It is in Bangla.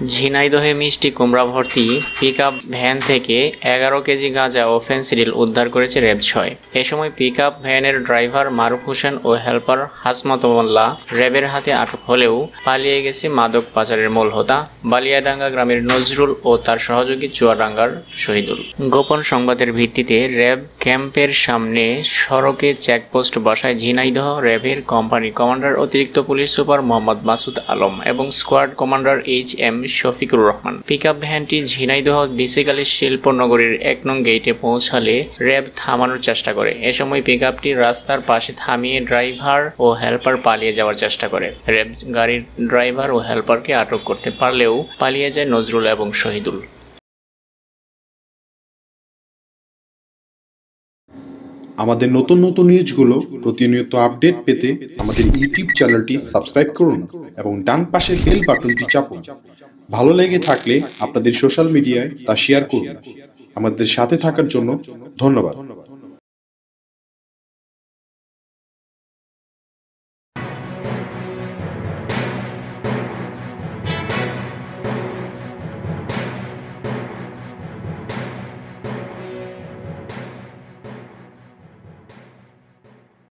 ঝিনাইদহে মিষ্টি কুমড়া ভর্তি পিকআপ ভ্যান থেকে 11 কেজি গাঁজা ও ফেনসিডিল উদ্ধার করেছে র্যাব ৬। এ সময় পিকআপ ভ্যানের ড্রাইভার মারুফ হোসেন ও হেলপার হাসমত মোল্লা র্যাবের হাতে আটক হলেও পালিয়ে গেছে মাদক পাচারের মূল হোতা বালিয়াডাঙ্গা গ্রামের নজরুল ও তার সহযোগী চুয়াডাঙ্গার শহীদুল। গোপন সংবাদের ভিত্তিতে র্যাব ক্যাম্পের সামনে সড়কে চেকপোস্ট বসায় ঝিনাইদহ র্যাবের কোম্পানি কমান্ডার অতিরিক্ত পুলিশ সুপার মোহাম্মদ মাসুদ আলম এবং squad commander H M. Shafikur Rahman. Pickup ভ্যানটি ঝিনাইদহ ডিসিকালী শিল্পনগরীর ১ নং গেটে পৌঁছালে র্যাব থামানোর চেষ্টা করে। এ সময় পিকআপটি রাস্তার পাশে থামিয়ে ড্রাইভার ও হেলপার পালিয়ে যাওয়ার চেষ্টা করে। র্যাব গাড়ির ড্রাইভার ও হেলপারকে আটক করতে পারলেও পালিয়ে যায় নজরুল এবং শহীদুল। আমাদের নতুন নতুন নিউজগুলো প্রতিনিয়ত আপডেট পেতে আমাদের ইউটিউব চ্যানেলটি সাবস্ক্রাইব করুন এবং ডান পাশের বেল বাটনটি চাপুন। ভালো লেগে থাকলে আপনাদের সোশ্যাল মিডিয়ায় তা শেয়ার করুন। আমাদের সাথে থাকার জন্য ধন্যবাদ।